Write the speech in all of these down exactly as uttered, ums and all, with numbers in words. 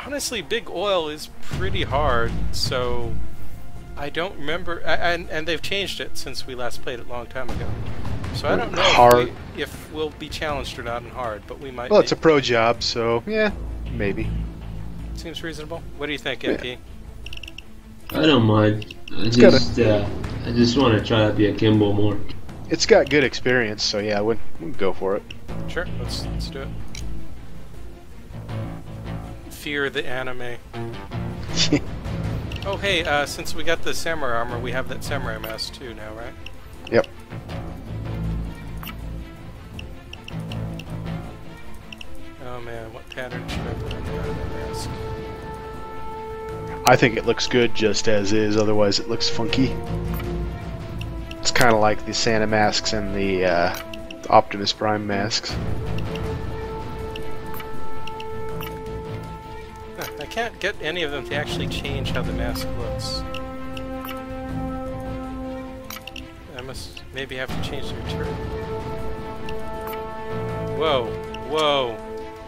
honestly, Big Oil is pretty hard, so I don't remember. I, and, and they've changed it since we last played it a long time ago. So I don't know hard. If, we, if we'll be challenged or not in hard, but we might. Well, be. it's a pro job, so yeah, maybe. Seems reasonable. What do you think, M P? Yeah. I don't mind. I It's just, uh, I just want to try to be a Kimbo more. It's got good experience, so yeah, we'd, we'd go for it. Sure, let's let's do it. Fear the anime. Oh hey, uh, since we got the samurai armor, we have that samurai mask too now, right? Yep. Oh man, what pattern should I put on the anime mask? I think it looks good just as is, otherwise it looks funky. It's kind of like the Santa masks and the, uh, the Optimus Prime masks. Huh, I can't get any of them to actually change how the mask looks. I must maybe have to change the material. Whoa, whoa.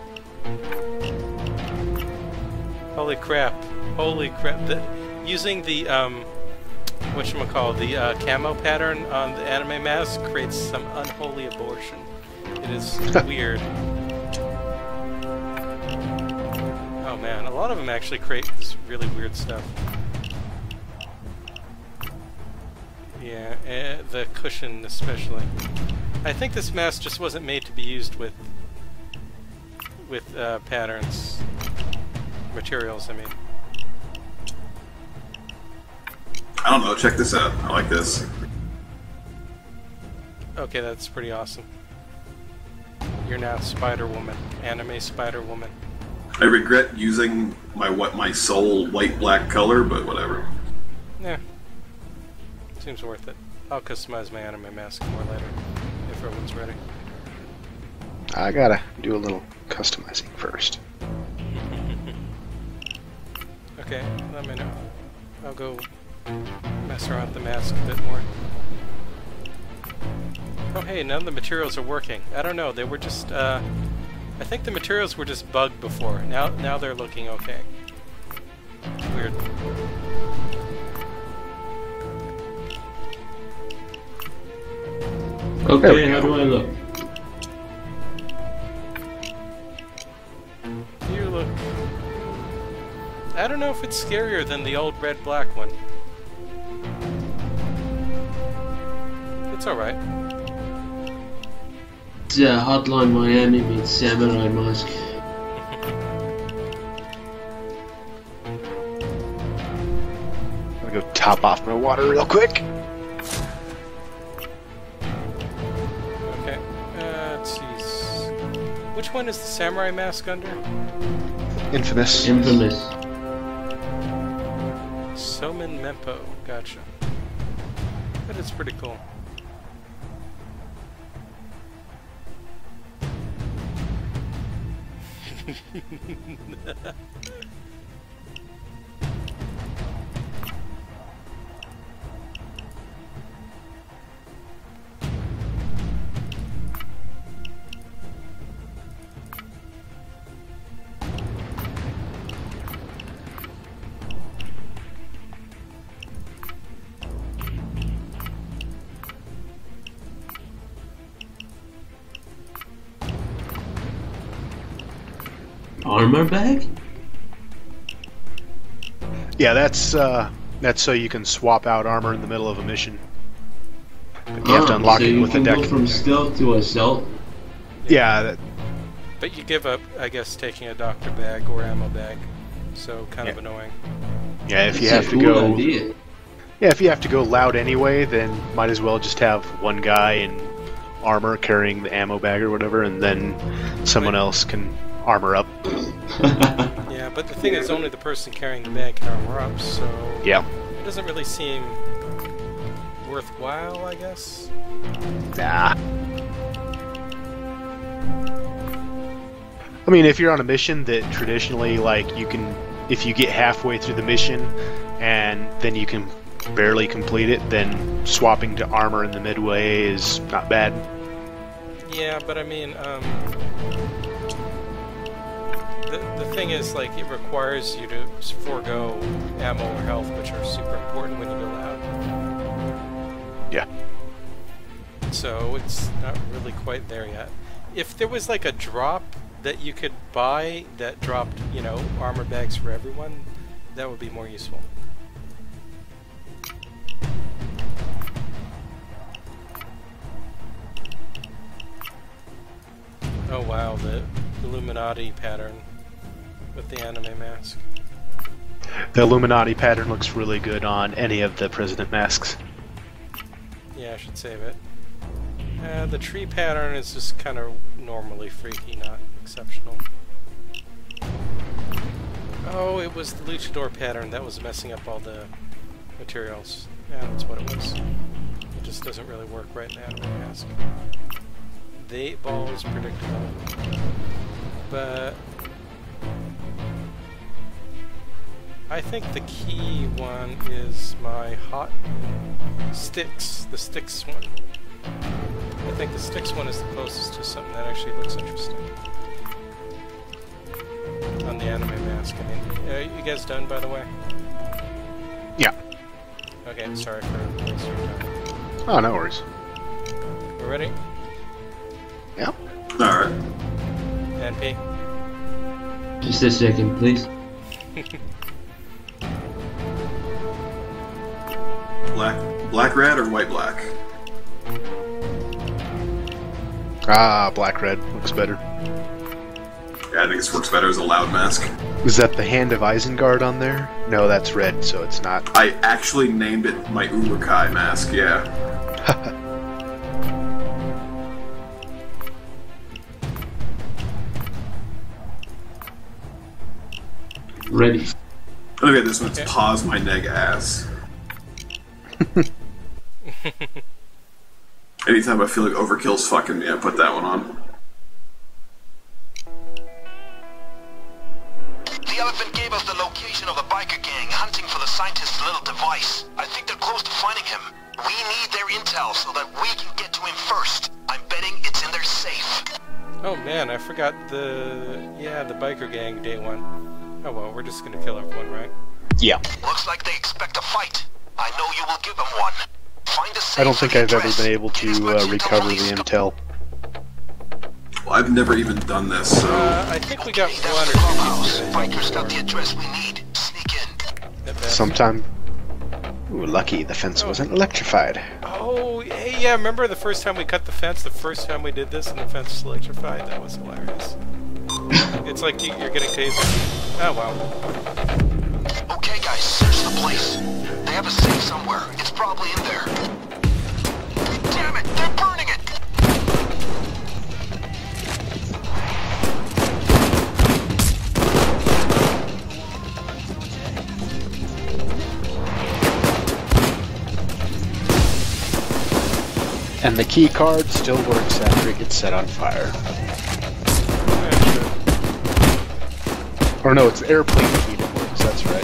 Holy crap. Holy crap. The, using the, um, whatchamacallit, the uh, camo pattern on the anime mask creates some unholy abortion. It is weird. Oh man, a lot of them actually create this really weird stuff. Yeah, eh, the cushion especially. I think this mask just wasn't made to be used with, with uh, patterns. Materials, I mean. I don't know, check this out. I like this. Okay, that's pretty awesome. You're now Spider-Woman. Anime Spider-Woman. I regret using my what my soul white-black color, but whatever. Yeah. Seems worth it. I'll customize my anime mask more later, if everyone's ready. I gotta do a little customizing first. Okay, let me know. I'll go mess around with the mask a bit more. Oh hey, none of the materials are working. I don't know, they were just, uh... I think the materials were just bugged before. Now now they're looking okay. Weird. Okay, how do I look? You look... I don't know if it's scarier than the old red-black one. It's alright. It's uh, Hotline Miami meets Samurai Mask. I'm gonna go top off my water real quick. Okay, uh, let's see. Which one is the samurai mask under? Infamous. Infamous. Somen Mempo, gotcha. That is pretty cool. Armor bag? Yeah, that's uh, that's so you can swap out armor in the middle of a mission. But you ah, have to unlock so it you with a can deck. go from stealth to assault? Yeah, that, But you give up, I guess, taking a doctor bag or ammo bag. So kind Yeah. of annoying. yeah. If you That's have a to cool go, idea. yeah, if you have to go loud anyway, then might as well just have one guy in armor carrying the ammo bag or whatever, and then someone else can armor up. Yeah, but the thing is, only the person carrying the bag can armor up, so Yeah. it doesn't really seem worthwhile, I guess. Nah. I mean, if you're on a mission that traditionally, like, you can, if you get halfway through the mission and then you can barely complete it, then swapping to armor in the midway is not bad. Yeah, but I mean, um... The, the thing is, like, it requires you to forego ammo or health, which are super important when you go loud. Yeah. So it's not really quite there yet. If there was like a drop that you could buy that dropped, you know, armor bags for everyone, that would be more useful. Oh wow, the Illuminati pattern with the anime mask. The Illuminati pattern looks really good on any of the President masks. Yeah, I should save it. Uh, the tree pattern is just kind of normally freaky, not exceptional. Oh, it was the luchador pattern that was messing up all the materials. Yeah, that's what it was. It just doesn't really work right now to mask. The eight ball is predictable, but I think the key one is my hot sticks, the sticks one. I think the sticks one is the closest to something that actually looks interesting. On the anime mask, I mean. Are you guys done, by the way? Yeah. Okay, I'm sorry for wasting your time. Oh, no worries. We're ready? Yep. Alright. N P? Just a second, please. Black, black red or white black? Ah, black red looks better. Yeah, I think this works better as a loud mask. Is that the Hand of Isengard on there? No, that's red, so it's not. I actually named it my Urukai mask, yeah. Ready. Okay, this one's Okay. pause my neg ass. Anytime I feel like overkill's fucking me, I put that one on. The elephant gave us the location of the biker gang hunting for the scientist's little device. I think they're close to finding him. We need their intel so that we can get to him first. I'm betting it's in their safe. Oh man, I forgot the... yeah, the biker gang day one. Oh well, we're just gonna kill everyone, right? Yeah. Looks like they expect a fight. I know you will give them one. Find a safe I don't think for the I've ever address. been able Get as to much uh, intel recover the released. intel. Well, I've never even done this, so... Uh, I think we got Okay, one that's or the two clubhouse. people that Bikers got the address we need. Sneak in. that bad. Sometime. Ooh, lucky the fence wasn't electrified. Oh, hey, yeah, remember the first time we cut the fence, the first time we did this and the fence was electrified? That was hilarious. It's like you- you're getting tased. Oh, wow. Okay, guys, search the place. They have a safe somewhere. It's probably in there. Damn it, they're burning it! And the key card still works after it gets set on fire. Yeah, sure. Or no, it's the airplane key that works, that's right.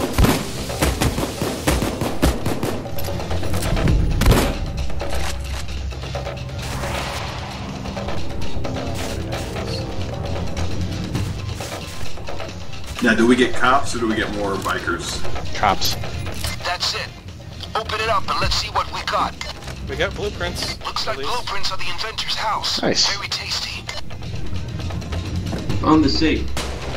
Now, do we get cops or do we get more bikers? Cops. That's it. Open it up and let's see what we got. We got blueprints. Looks at like least. blueprints of the inventor's house. Nice. Very tasty. On the safe.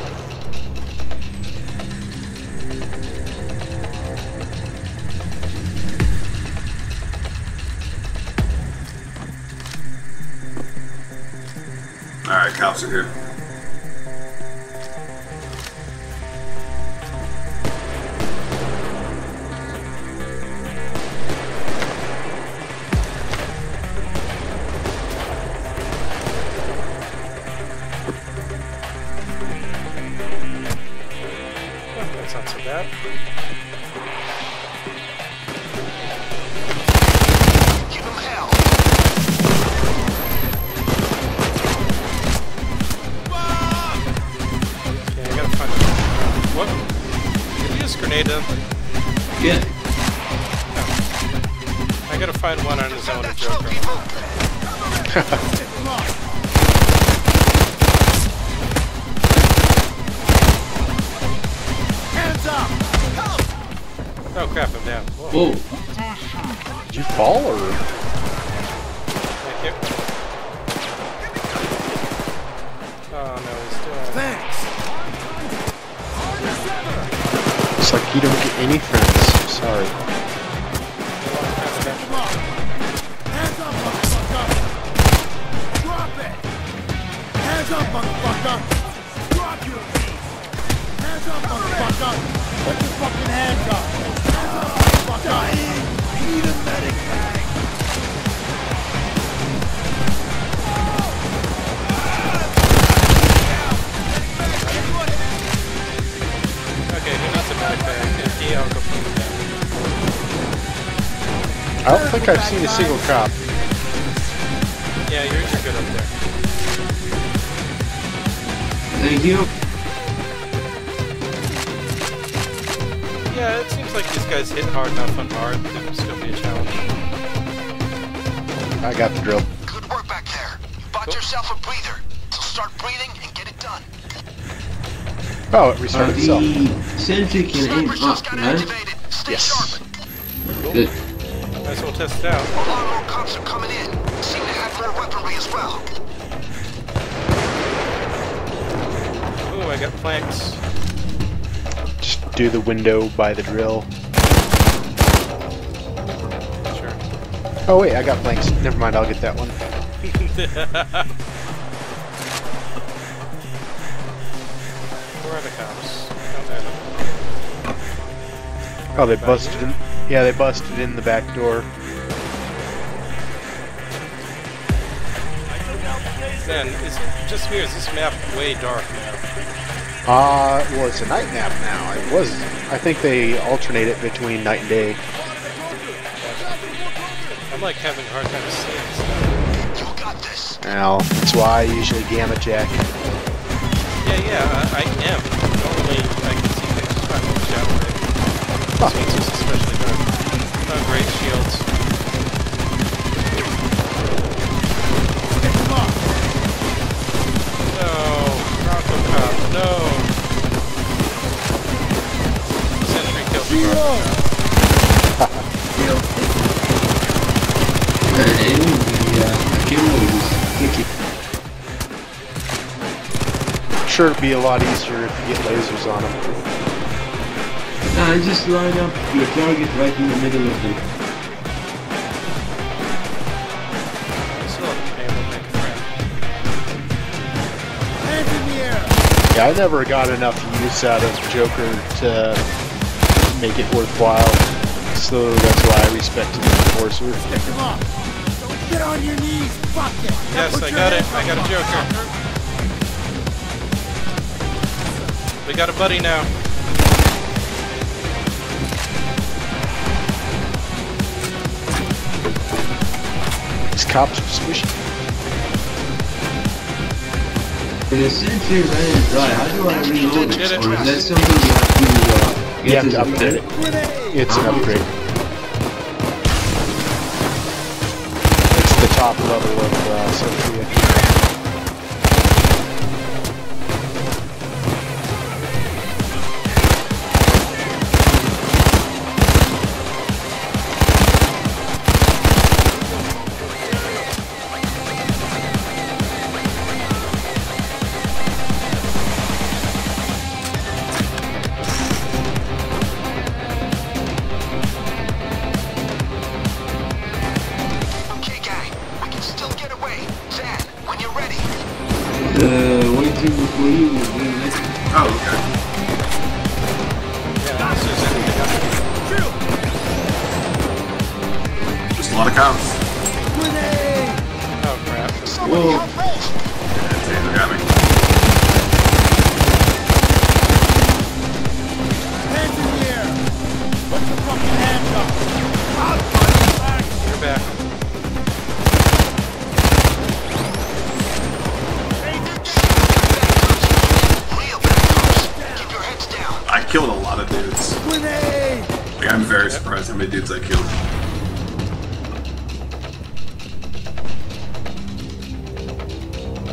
Alright, cops are here. Oh, that's not so bad. Give him hell. Okay, I gotta find a... What? Did we just grenade him? Yeah. I gotta find one on his own That to joke trophy around. move. Oh crap, I'm down. Whoa. Whoa. Did you fall or? Thank you. Oh no, he's doing. Thanks. It's like you don't get any friends. Sorry. Come on. Hands up, motherfucker. Drop it. Hands up, motherfucker. Drop your feet. Hands up, motherfucker. Put your fucking hands up. Hands up, motherfucker. Need a medic bag. Okay, who needs a medic bag? Empty, I'll go put it down. I don't think I've seen a single cop. Yeah, you're, you're good up there. Thank you. Yeah, it seems like these guys hit hard enough on hard. It'll still be a challenge. I got the drill. Good work back there. You bought Cool. yourself a breather. So start breathing and get it done. Oh, it Uh, restarted itself. the sentry can aim Sniper shots up, got right? activated. Stay Yes. sharp. Good. Might as well test it out. A lot more cops are coming in. Seem to have more weaponry as well. Ooh, I got planks. Just do the window by the drill. Sure. Oh wait, I got planks. Never mind, I'll get that one. Where are the cops? Oh, there they are. Oh, they busted in. Yeah, they busted in the back door. Man, it's just me, or is this map way dark now? Uh, well, it's a night map now. It was. I think they alternate it between night and day. I'm like having a hard time seeing stuff. You got this. Now, that's why I usually gamma jack. Yeah, yeah, I, I am. Normally, I can see things trying to watch out right. Huh. This means it's especially good. Oh, great shields. Pick them up. No, Bronco Cop, no. Sentry killed the Bronco Cop. Uh, aiming the uh, camera is sticky. Sure, it'd be a lot easier if you get lasers on them. Nah, just line up your target right in the middle of them. I still haven't been able to make a friend. Hands in the air. Yeah, I never got enough use out of Joker to make it worthwhile. So that's why I respected the Enforcer. Pick them up. Don't get on your knees. Fuck it. Now Yes, put I your got it. hands I up, got a Joker. motherfucker. We got a buddy now. These cops are squishy. The sentry ran dry. How do I reload Did it? it. Or is that something you have to uh, You get have to as a upgrade medic? it. Grenade. It's an upgrade. It's the top level of uh, Sophia. Okay, gang. We can still get away. Zan, when you're ready. Uh, waiting for you. Greenlit. Oh, okay. Yeah, this is anything else. Just a lot of cops. Grenade. Oh crap. Somebody Whoa. help Wolf. Yeah, Taser got me. Hands in the air. Put your fucking hands up. I'll fight you back. You're back. Real bad cops. Keep your heads down. I killed a lot of dudes. Grenade. Like, I'm very surprised how many dudes I killed.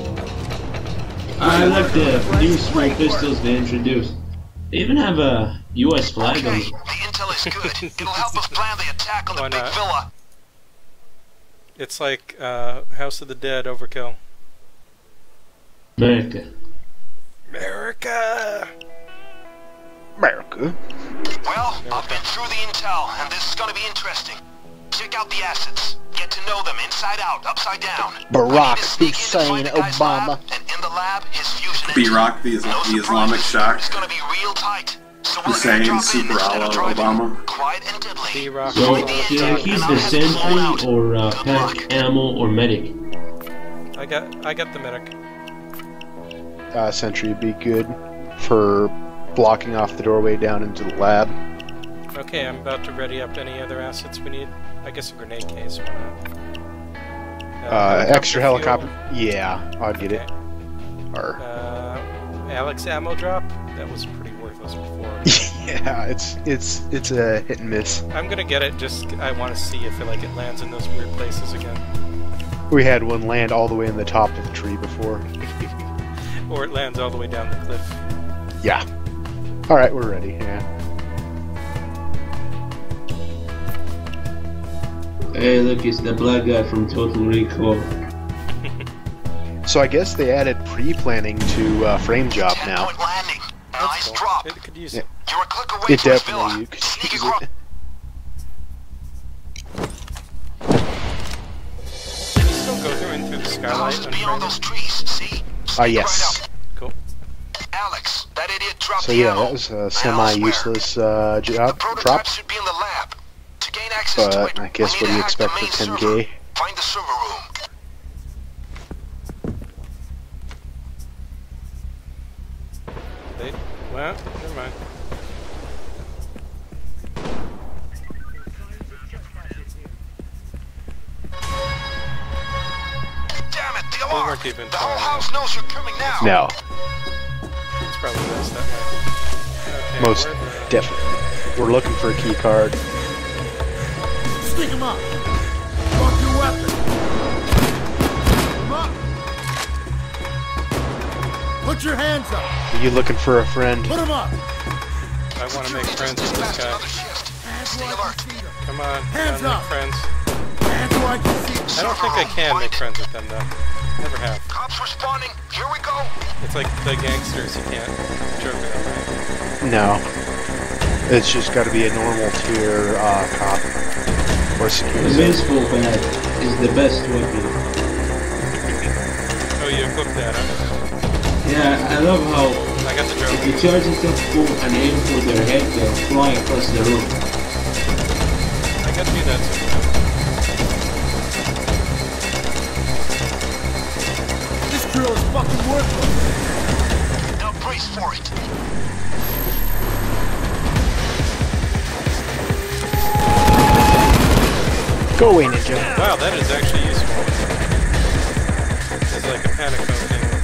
I like the new small pistols they introduced. They even have a U S flag Okay, on the intel is good. It'll help us plan the attack on the Why big not? villa. It's like uh, House of the Dead overkill. America. America! America. Well, I've been through the intel, and this is gonna be interesting. Check out the assets. Get to know them inside out, upside down. Barack We need to sneak in to Hussein find the guy's Obama. lab, and in the lab, his fusion engine. B-Rock, the, Isla- No the Islamic surprises. shock. It's gonna be real tight. So we'll Hussein, airdrop in Super instead Allah, of driving. Obama. Quiet and deadly. B-Rock. So, Find the should I engine, keep and the I'll head them all out. sentry or uh, Good pack luck. ammo or medic? I got I got the medic. Uh, sentry would be good for blocking off the doorway down into the lab. Okay, I'm about to ready up any other assets we need. I guess a grenade case, why not? Uh, extra fuel. helicopter. Yeah, I'll get it. Okay. Or Uh, Alex ammo drop? That was pretty worthless before. yeah, it's it's it's a hit and miss. I'm gonna get it, just I want to see if it, like, it lands in those weird places again. We had one land all the way in the top of the tree before. Or it lands all the way down the cliff. Yeah. All right, we're ready. Yeah. Hey, look, it's the black guy from Total Recall. So I guess they added pre-planning to uh, frame job Ten now. point landing. That's Nice cool. drop. It could use Yeah. it. You're a click away It from his definitely villa. you could Sneak use across. it. Can you still go through and through the The skylight? house is beyond unfriended? those trees. See? Ah, Sneak yes. right up. Cool. Alex, that idiot dropped So the yeah, ammo. that was a Now, semi-useless uh, The job prototype drop. should be in the lab. To gain access to But it, I guess we what do need you to hack the expect for main ten server. K? Find the server room. They, well, never mind. Damn it, the They alarm! weren't even The whole trying. house knows you're coming now. No, It's probably best that way. Okay, most where the- definitely. We're looking for a key card. Stick him up. Drop your weapon. Come up. Put your hands up. Are you looking for a friend? Put him up. I want to make friends with this Dispatch guy. another shift. Hands Stay where I alert. can see them. Come on, Hands come on, up. make friends. Hands where I can see them. I don't think I can make friends with them though. Never have. Cops responding. Here we go. It's like the gangsters, you can't joke with them, right? No. It's just got to be a normal tier uh, cop or The security. baseball bat is the best weapon. Oh, you equipped that, huh? Yeah, I love how I got the if drone. you charge it up full and aim for their head, they'll fly across the room. I got to do that sometimes. This drill is fucking worthless. Now brace for it. Go away, ninja. Wow, that is actually useful. It's like a panic code thing with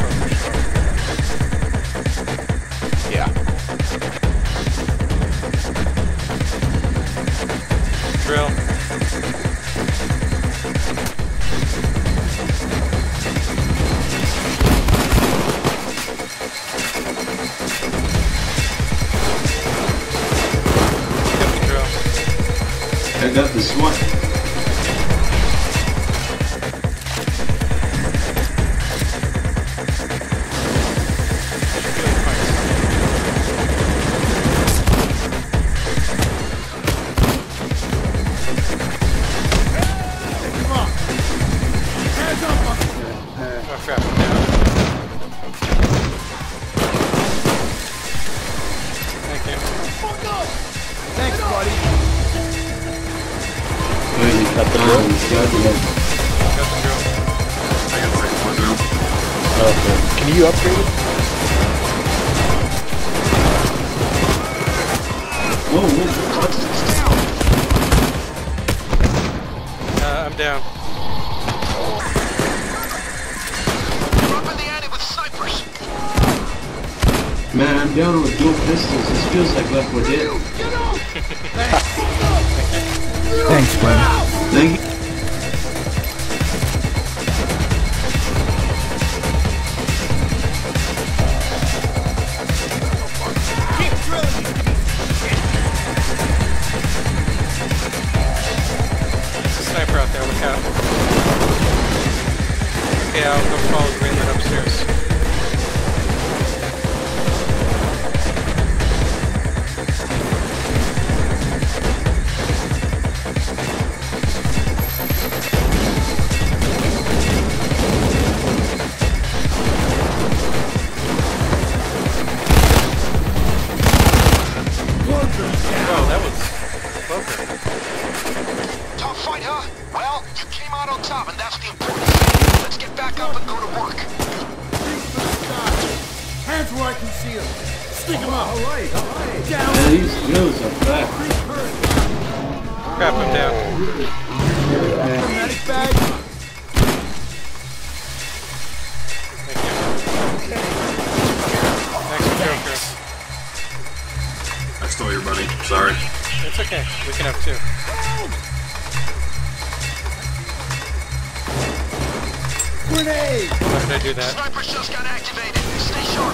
focus. Yeah. Drill. Got the drill. I got the SWAT. Come on. Hands up. Oh crap, I'm down. Thank you. Thanks, buddy. Really cut the room. Got the drill. I got six more now. Okay. Can you upgrade it? Whoa, whoa, what? Uh, I'm down. Drop in the alley with snipers. Man, I'm down with dual pistols. This feels like Left four Dead. Thanks, buddy. Thank you. Keep drilling. Okay, I'll go follow Greenlit upstairs. Oh, that was closer. Tough fight, huh? Well, you came out on top, and that's the important thing. Let's get back up and go to work. Hands where I can see them. Stick them up. All right, all right. Down. Yeah, these girls are back. Crap, I'm down. Medic bag. Thank you. Thanks for Joker. I stole your buddy. Sorry. It's okay. We can have two. Grenade. Why did I do that? Sniper just got activated. Stay sharp.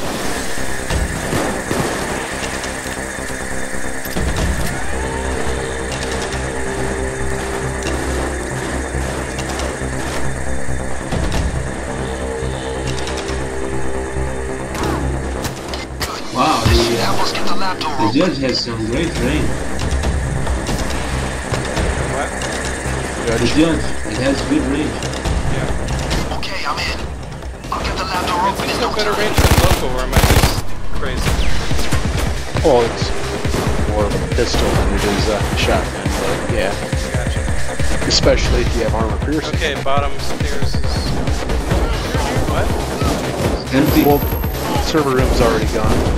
Wow, the, Help us get the lab door uh, the open. judge has some great range. What? The judge, it has good range. Yeah. Okay, I'm in. I'll get the lab door It's open in still no better time. range than local, or am I just crazy? Well, it's more of a pistol than it is a shotgun, but yeah. Gotcha. Especially if you have armor piercing. Okay, bottom stairs is... What? Empty. Well, server room's already gone.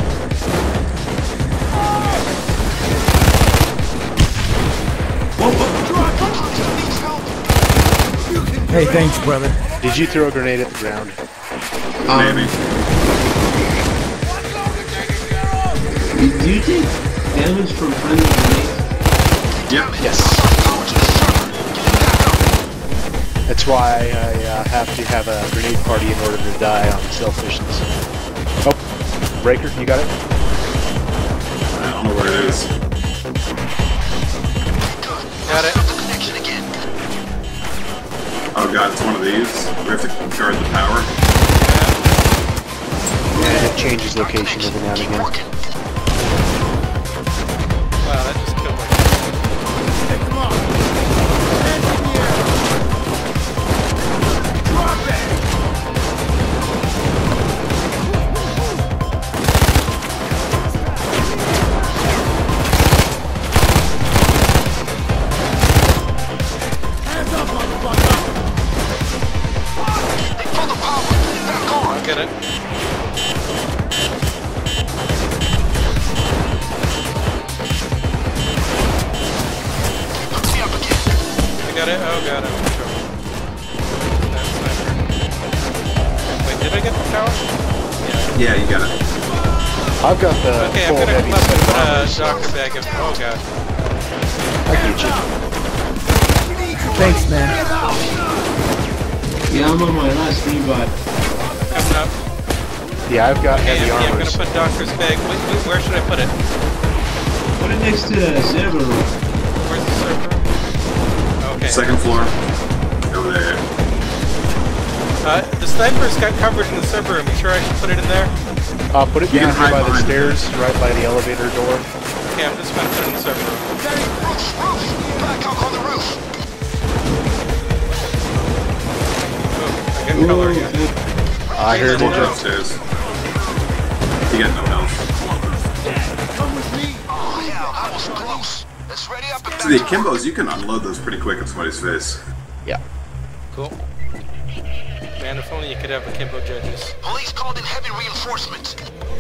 Hey, thanks, brother. Did you throw a grenade at the ground? Um, Maybe. do you take damage from friendly grenades? Yep. Yes. That's why I uh, have to have a grenade party in order to die on selfishness. Oh, Breaker, you got it? I don't know where it is. Got it. Oh god, it's one of these. We have to guard the power. Yeah, it changes location every now and again. Wow, that just killed me. Pick them up. Hands in the air. Drop it. Hands up, motherfucker. They pulled the power. Back on. I'll get it. Let's see up again. I got it. Oh god, I'm in trouble. That sniper. Wait, did I get the tower? Yeah. Yeah, you got it. I've got the Okay, I'm full gonna heavy come up and set put a armor, so doctor bag of. Oh god. I get you. Thanks, man. Yeah, I'm on my last revive. Coming up. Yeah, I've got Okay, heavy yeah, I'm armor. gonna put doctor's bag. Wait, wait, where should I put it? Put it next to the server room. Where's the server? Okay. Second floor. Over there. Uh, the sniper's got coverage in the server room. You sure I should put it in there? Uh, put it You down can here hide by the behind stairs, right by the elevator door. Okay, I'm just gonna put it in the server room. Roof, roof. Back up on the roof. Oh, I got color Ooh, again. good. I heard Go it. downstairs. You got no health. Come with me. Oh, hell, that was close. Let's ready up and back See, the to Akimbos, you can unload those pretty quick in somebody's face. Yeah. Cool. Man, if only you could have akimbo judges. Police called in heavy reinforcements.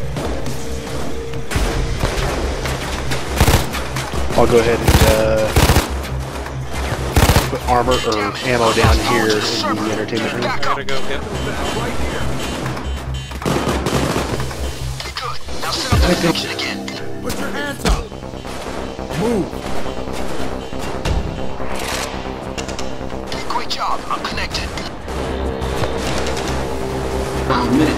I'll go ahead and uh, put armor or ammo down here in the entertainment room. I gotta go get. Good. Now set up the connection again. Put your hands up. Move. Great job. I'm connected. Uh, a minute.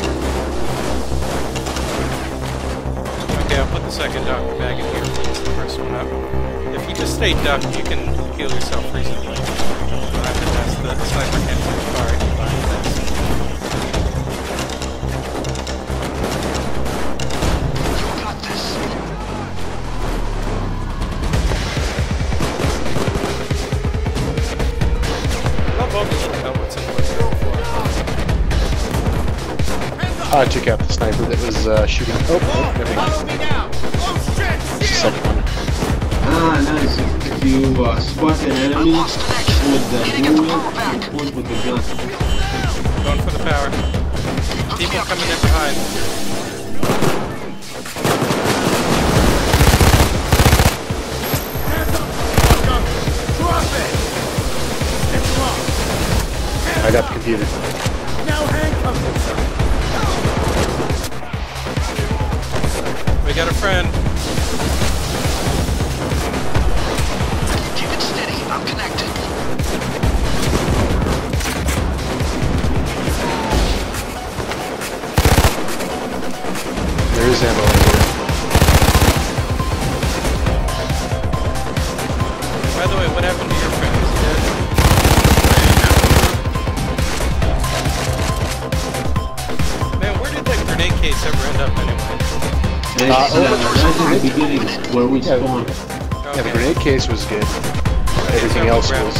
Okay, I'll put the second doctor bag in here. Cleans the first one up. If you just stay ducked, you can heal yourself reasonably. But I think that's the sniper can't take fire. You find that. I took out the sniper that was uh, shooting. Oh, oh, there we Follow go. me now! Oh shit! Just a second one. Ah, nice. If you uh, spot an enemy lost connection. with the Need to get the Noeland, power back. you point with the gun. Going for the power. People coming in behind. Hands up, motherfucker! Drop it! It's locked. Hands I got up. the computer. Now handcuff him. We got a friend. Keep it steady. I'm connected. There is ammo in here. By the way, what happened to your friend? Is he dead? Man, where did that grenade case ever end up anyway? And Uh, it's uh, over- right at the beginning where we Yeah. spawned. Yeah, the grenade case was good. Everything else was.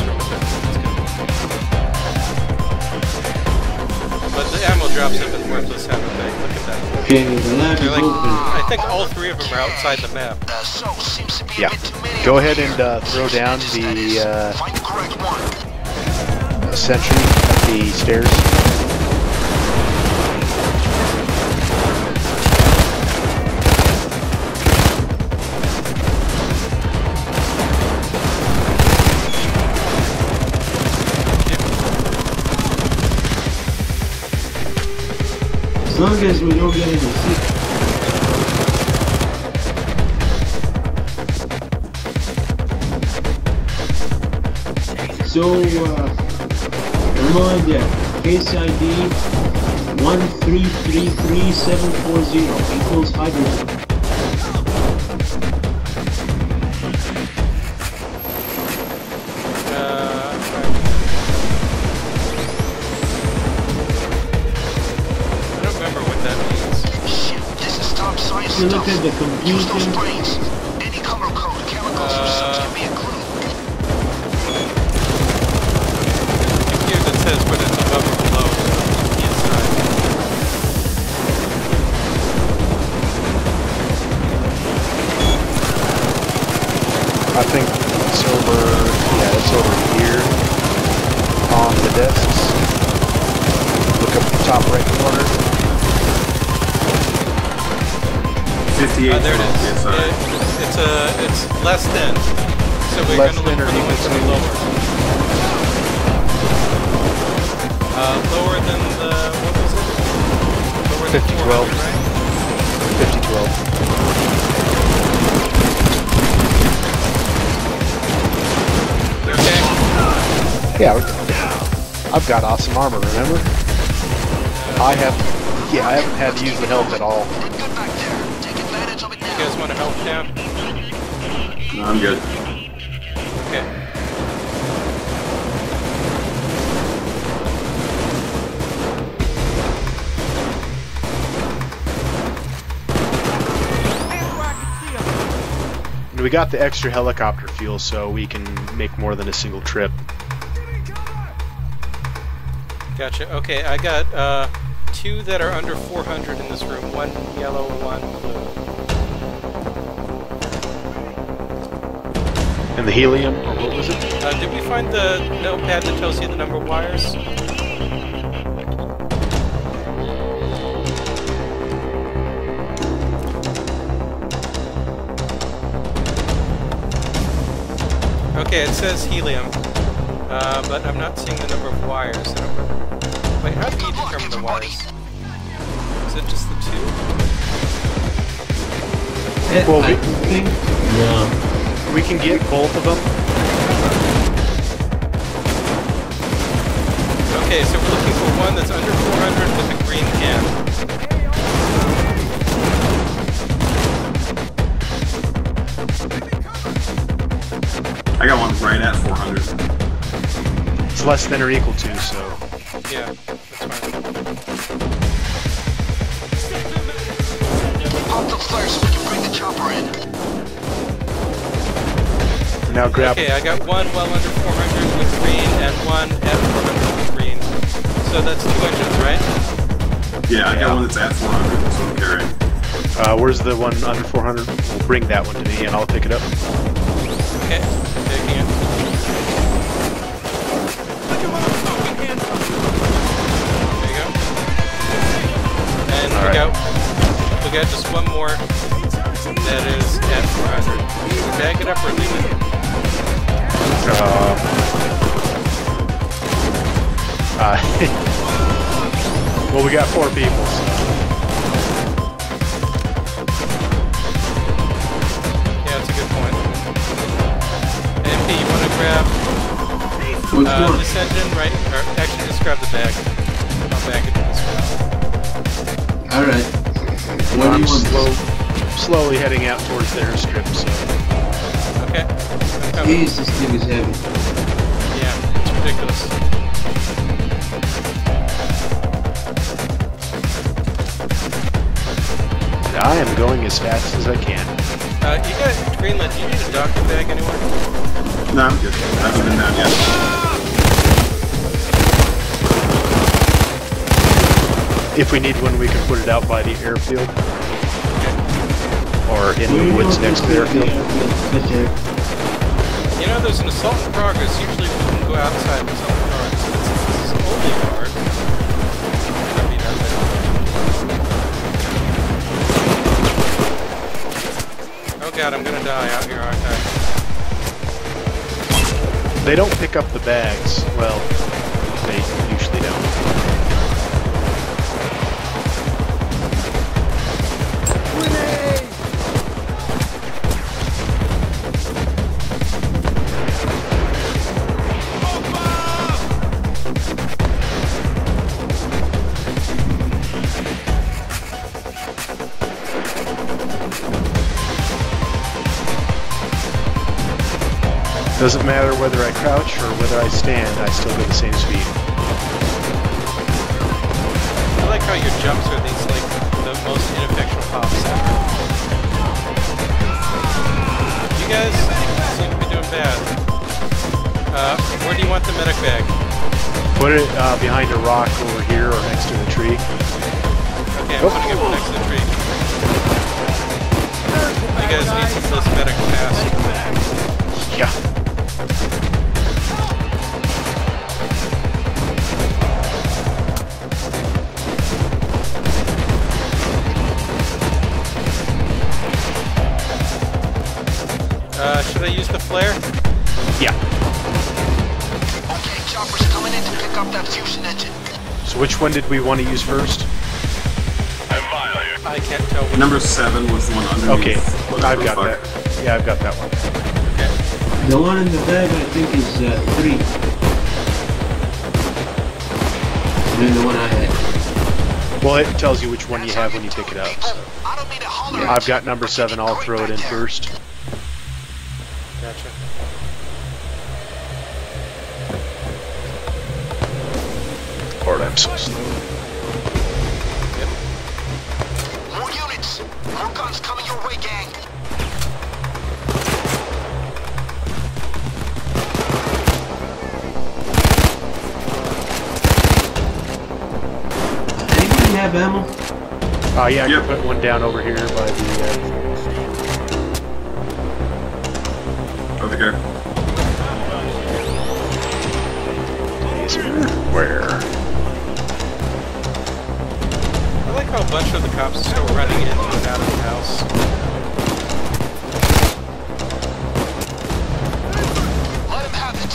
But the ammo drops have been worthless, haven't they? Look at that. Okay, the lab They're is like, open. I think all three of them are outside the map. Uh, so, seems to be Yeah. a bit too many Go over ahead here. and uh, throw down That the is- uh, Find the correct one. sentry at the stairs. As long as we don't get any sick. So, uh, reminder, case I D one three three three seven four zero equals hydrogen. Uh, I don't remember what that means. Shit, this is top science If you look stuff. at the Use those computer, brains. Any color code, chemicals, or such can be a clue. Here that says whether it's above or below the inside. I think it's over. Yeah, it's over here on the desks. Look up the top right corner. fifty-eight. Uh, there it is. Yes, sir. It, it's a, it's less than. So we're Less going to look than or for the ones that are equal lower. Uh, lower than the, what was it? Lower than fifty four twelve. hundred, right? fifty twelve. Okay. Yeah, we're- I've got awesome armor, remember? I have, yeah, I haven't had to use the health at all. Did good back there. Take advantage of it You now. guys want to help now? No, I'm good. Okay. And we got the extra helicopter fuel so we can make more than a single trip. Gotcha. Okay, I got uh, two that are under four hundred in this room. One yellow, one blue. And the helium, or what was it? Uh, did we find the notepad that tells you the number of wires? Okay, it says helium, uh, but I'm not seeing the number of wires. I don't remember. Wait, how do you determine the wires? Is it just the two? Eh, Well, I we- think, yeah. We can get both of them. Okay, so we're looking for one that's under four hundred with a green can. I got one right at four hundred. It's less than or equal to, so. Yeah, that's fine. Pop the flare so we can bring the chopper in. Now grab. Okay, I got one well under four hundred with green and one at four hundred with green. So that's two engines, right? Yeah, I Yeah. got one that's at four hundred, that's what I'm carrying. Uh, where's the one under four hundred? We'll bring that one to me and I'll pick it up. Okay, taking it. There you go. And All we right. got we got just one more that is at four hundred. Bag it up or leave it? Uh, uh, well, we got four people. So. Yeah, that's a good point. M P, you want to grab Which uh, one? this engine, right? Or actually, just grab the bag. I'll bag it to this one. Alright. What do I'm you want? slow, slowly heading out towards the airstrip. So. Okay. I'm coming. Jeez, this thing is heavy. Yeah, it's ridiculous. I am going as fast as I can. Uh, you got Greenlit. Do you need a doctor bag anywhere? No, I'm good. I haven't been down yet. If we need one, we can put it out by the airfield. Or in the woods next to the airfield. You know, there's an assault in progress. Usually we can go outside with assault in progress. But since this is only guard, might be nothing. Oh god, I'm gonna die out here, aren't I? They don't pick up the bags. Well, they usually don't. Doesn't matter whether I crouch or whether I stand, I still get the same speed. I like how your jumps are these, like, the most ineffectual pops ever. You guys seem to be doing bad. Uh, where do you want the medic bag? Put it uh, behind a rock over here or next to the tree. Okay, I'm putting it next to the tree. You guys need to this medic fast. Yeah. Uh, should I use the flare? Yeah. Okay, chopper's coming in to pick up that fusion engine. So which one did we want to use first? I can't tell which. Number seven was the one underneath. Okay, whatever I've the got fuck. that. Yeah, I've got that one. The one in the bag, I think, is uh, three. And then the one I had. Well, it tells you which one you have when you pick it up. So. I don't mean to holler at I've you, got number but seven. you're I'll great throw it back in there. first. Gotcha. Lord, I'm so slow. More units! More guns coming your way, gang! Anybody have ammo? Oh, yeah, I Yep. can put one down over here by the. Over here. Uh, is where? I like how a bunch of the cops are still running into and out of the house. Let him have it!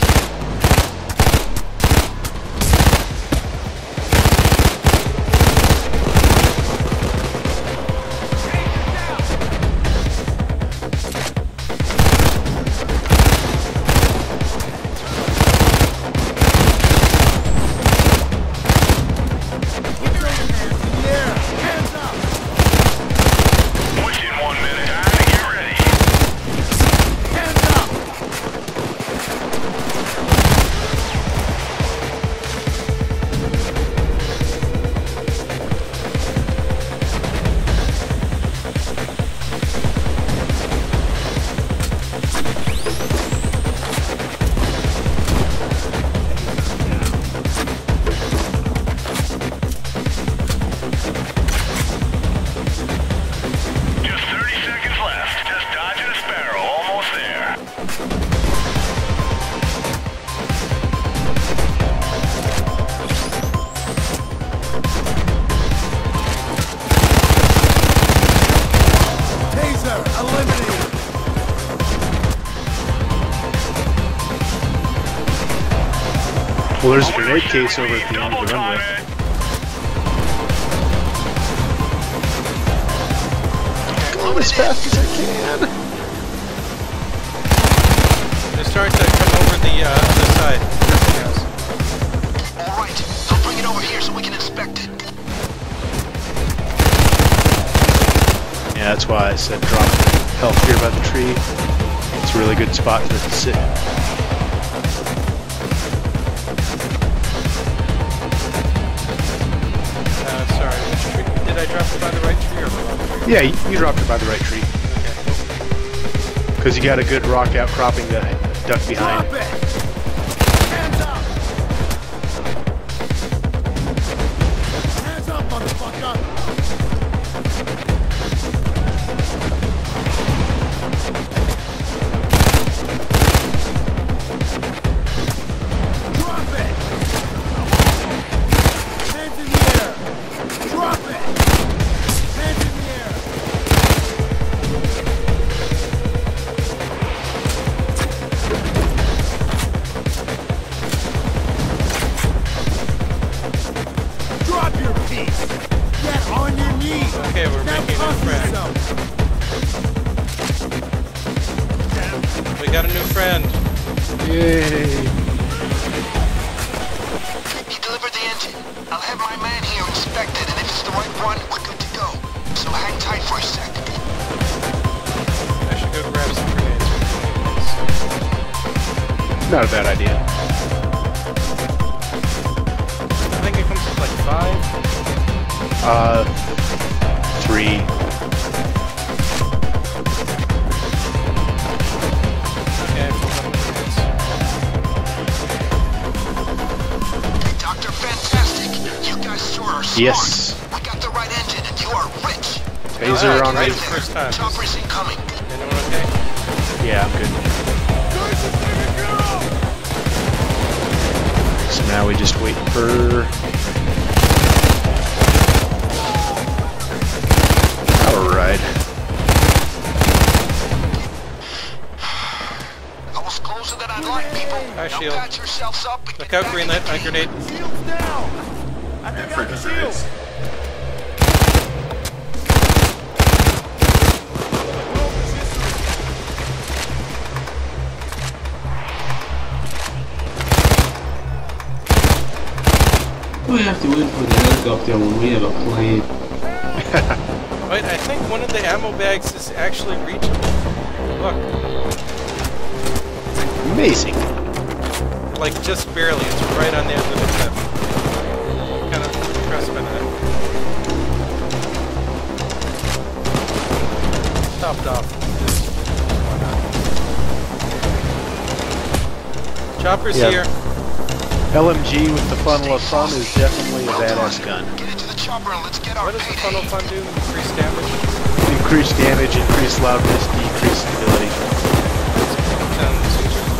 Well, there's a grenade case over at the end of the runway. Going as fast as I can. They're starting to come over the uh, other side. Yes. Alright, I'll bring it over here so we can inspect it. Yeah, that's why I said drop health here by the tree. It's a really good spot for it to sit. Uh, sorry, which tree? Did I drop it by the right tree or the wrong tree? Yeah, you, you dropped it by the right tree. Because you got a good rock outcropping to duck behind. Drop it! Hands up! Hands up, motherfucker! Drop it! Hands in the air! Drop it! Hands in the air! Drop your piece! Get on your knees! Okay, we're Now making a toss friend. yourself. We got a new friend. Yay! He delivered the engine. I'll have my man here inspect it, and if it's the right one, we're good to go. So hang tight for a sec. I should go grab some grenades. Not a bad idea. I think it comes with like five. Uh, three. Okay, I filled up the grenades. Hey, Doctor Fantastic, you guys sure are smart. Yes. We got the right engine, and you are rich. Taser Alright, on great. right. First time. Chopper's incoming. Anyone okay? Yeah, I'm good. So now we just wait for... Alright. I was closer than I'd like, people. Hi, Now Shield. patch yourselves up and Look get out, back Greenlit, in my grenade. Shields down! I Yeah, think I freaking got shields! grenades. We have to wait for the helicopter when we have a plane. Wait, I think one of the ammo bags is actually reachable. Look, Amazing. like just barely. It's right on the end of the clip. Kind of impressed by that. Topped off. Why not? Chopper's Yeah. here. L M G with the funnel of fun is definitely a badass gun. Get into the chopper and let's get our What does the payday. funnel fun do? Increase damage? Increased damage, increased loudness, decreased stability. Sounds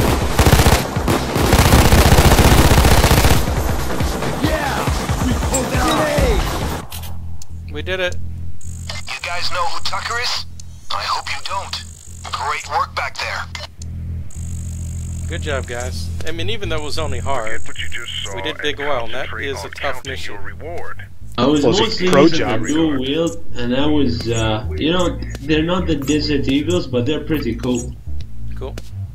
Yeah! We pulled it off! easy. We did it. You guys know who Tucker is? I hope you don't. Great work back there. Good job, guys. I mean, even though it was only hard, What you just saw we did and big oil, and that concentrate is a on tough counting mission. your reward. I was Well, it's a mostly pro using job the dual regard. wield, and I was, uh, you know, they're not the Desert Eagles, but they're pretty cool. Cool.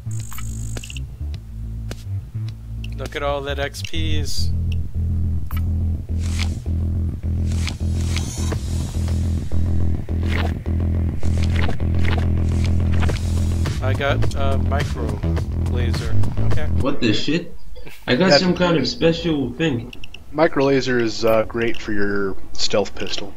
Look at all that X Ps. I got a micro laser. Okay. What the shit? I got That- some kind of special thing. Micro laser is uh, great for your stealth pistol.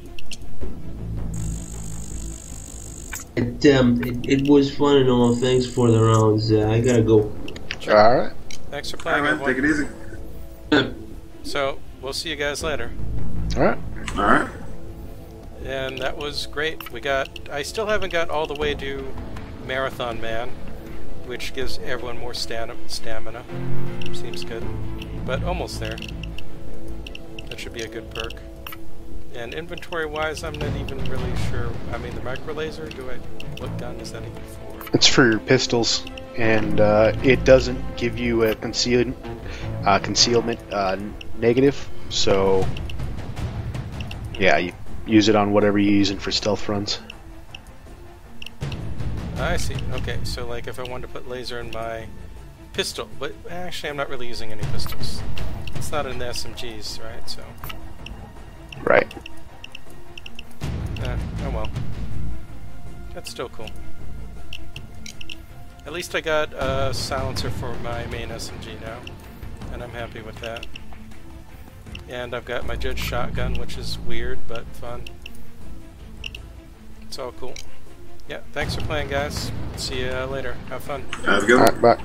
It, um, it, it was fun and all. Thanks for the rounds. Uh, I gotta go. Alright. Thanks for All playing, right, man, take everyone. it easy. So, we'll see you guys later. Alright. All right. And that was great. We got... I still haven't got all the way to Marathon Man, which gives everyone more stam stamina. Seems good. But almost there. That should be a good perk. And inventory-wise, I'm not even really sure. I mean, the micro laser, do I... what gun is that even for? It's for your pistols, and uh, it doesn't give you a conceal uh, concealment uh, negative. So, yeah, you use it on whatever you're using for stealth runs. I see. Okay, so like if I wanted to put laser in my pistol, but actually I'm not really using any pistols. It's not in the S M Gs, right? So. Right. Uh, oh well. That's still cool. At least I got a silencer for my main S M G now, and I'm happy with that. And I've got my Judge shotgun, which is weird but fun. It's all cool. Yeah, thanks for playing, guys. See you later. Have fun. Have a good one. Alright, bye.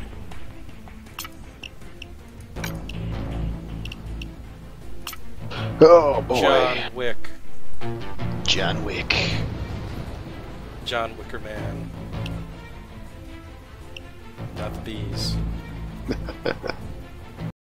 Oh boy. John Wick. John Wick. John Wicker Man. Not the bees.